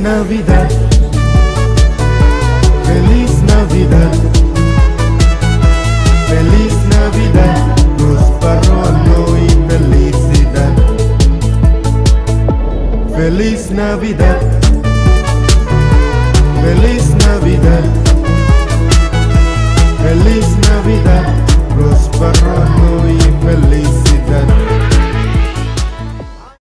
Navidad, feliz Navidad, feliz Navidad, próspero año y felicidad. Feliz Navidad.